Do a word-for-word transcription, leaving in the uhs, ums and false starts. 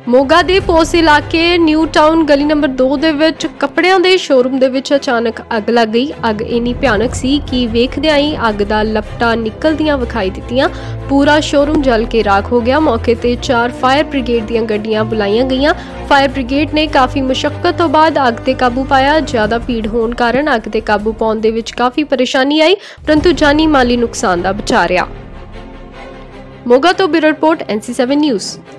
ਮੋਗਾ ਦੇ ਪੋਸ ਇਲਾਕੇ new town ਗਲੀ ਨੰਬਰ दो ਦੇ ਵਿੱਚ ਕੱਪੜਿਆਂ ਦੇ ਸ਼ੋਰੂਮ ਦੇ ਵਿੱਚ ਅਚਾਨਕ ਅੱਗ ਲੱਗ ਗਈ। ਅੱਗ ਇੰਨੀ ਭਿਆਨਕ ਸੀ ਕਿ ਵੇਖਦਿਆਂ ਹੀ ਅੱਗ ਦਾ ਲਪਟਾ ਨਿਕਲਦੀਆਂ ਵਿਖਾਈ ਦਿੱਤੀਆਂ। ਪੂਰਾ ਸ਼ੋਰੂਮ ਜਲ ਕੇ ਰਾਖ ਹੋ ਗਿਆ। ਮੌਕੇ ਤੇ ਚਾਰ ਫਾਇਰ ਬ੍ਰਿਗੇਡ ਦੀਆਂ ਗੱਡੀਆਂ ਬੁਲਾਈਆਂ ਗਈਆਂ। ਫਾਇਰ ਬ੍ਰਿਗੇਡ ਨੇ ਕਾਫੀ ਮੁਸ਼ੱਕਤ ਤੋਂ ਬਾਅਦ ਅੱਗ ਤੇ ਕਾਬੂ ਪਾਇਆ। ਜ਼ਿਆਦਾ ਭੀੜ ਹੋਣ ਕਾਰਨ ਅੱਗ ਤੇ ਕਾਬੂ ਪਾਉਣ ਦੇ ਵਿੱਚ ਕਾਫੀ ਪਰੇਸ਼ਾਨੀ ਆਈ, ਪਰੰਤੂ ਜਾਨੀ ਮਾਲੀ ਨੁਕਸਾਨ ਦਾ ਬਚਾ ਰਿਹਾ। ਮੋਗਾ ਤੋਂ bureau report N C seven news.